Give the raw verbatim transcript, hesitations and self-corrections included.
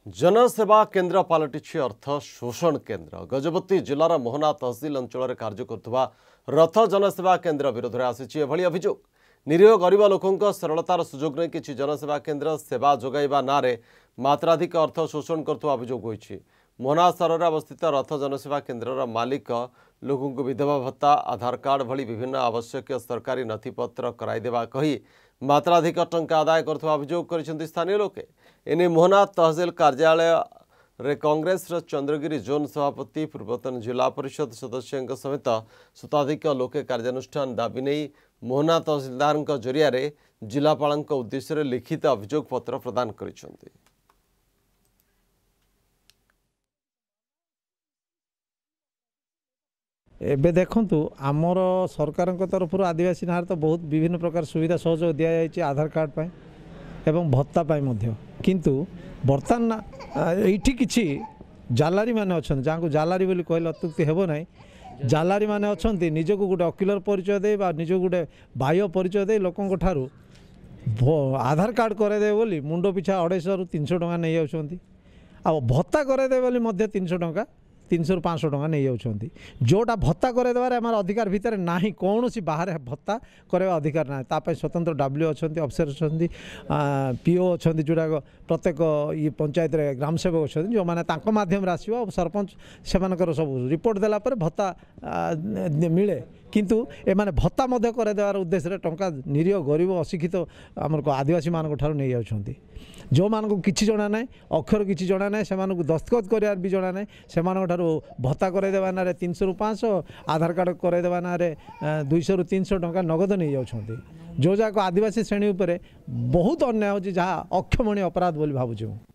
जनसेवा केन्द्र पलटि अर्थ शोषण केन्द्र गजपति जिलार मोहना तहसिल अंचल कार्य करुवा रथ जनसेवा केन्द्र विरोध में आसी अभियोग निरीह गरीब लोकों सरलतार सुजोग नहीं किसी जनसेवा केन्द्र सेवा जोगाइबा नारे मात्राधिक अर्थ शोषण करुवा अभियोग होईछि। मोहना सहर में अवस्थित रथ जनसेवा केन्द्र मालिक लोकों विधवा भत्ता आधार कार्ड भली विभिन्न आवश्यक सरकारी नथिपत्र कराइदेवा कही मात्राधिक टंका आदाय करुवा अभियोग कर स्थानीय लोके। एने मोहना तहसिल कार्यालय रे कांग्रेस चंद्रगिरी जोन सभापति पूर्वतन जिला परिषद सदस्य समेत शताधिक लोके कार्यानुष्ठान दाबी नहीं मोहना तहसिलदार जरिया जिलापाल उद्देश्य लिखित अभियोग पत्र प्रदान करिसेंति। एबे देखंतु आमर सरकार तरफ आदिवासी नार तो बहुत विभिन्न प्रकार सुविधा सहयोग दि जाए आधार कार्ड पाए एवं भत्ता पाए मध्य किंतु बर्तमान ये किसी जालारी माने अच्छा जहाँ को जालारी बोली कहले अत्युक्ति हेबो नहीं। जालारी माने अच्छा निजक गोटे अकिलर परिचय दे निजक गोटे बाह्य परिचय दे लोकों ठारू आधार कार्ड कराइदे बोली मुंड पिछा अढ़ाईश रु तीन सौ टका नहीं जाउछंती आ भत्ता कराइदे बोली तीन सौ टका तीन सौ पाँच सौ टका नहीं जाउछंती। जोटा भत्ता करदेवार आम अधिकार भितर ना कौन सी बाहर भत्ता करवा अधिकार ना ताप स्वतंत्र डब्ल्यू अच्छा अफिसर अच्छा पीओ अच्छा जोड़ा प्रत्येक ये पंचायत रे ग्राम सेवक अच्छा जो मैंने मध्यम आसो सरपंच से सब रिपोर्ट देलापर भत्ता मिले किंतु एमाने भत्ता मध्य करदेवार उद्देश्य टंका निरीह गरीब अशिक्षित आम आदिवासी मान ठार नहीं जाउछंती। जो मान को किसी जना ना अक्षर किसी जना ना से दस्तखत करार भी जना ना से भत्ता करदेवा ना तीन सौ रु पाँच सौ आधार कार्ड करदेवा ना दुईश रु तीन सौ टका नगद नहीं जाउछंती। जो जाक आदिवासी श्रेणी उपरे बहुत अन्याय होछि जहाँ अक्षमणीय अपराध बोली भावुछु।